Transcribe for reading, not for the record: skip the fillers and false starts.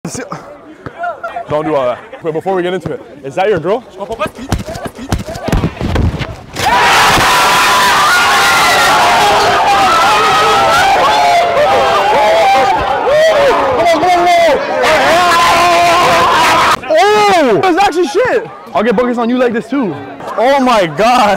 Don't do all that. Wait, before we get into it, is that your girl? Oh! That's actually shit! I'll get buckets on you like this too. Oh my god.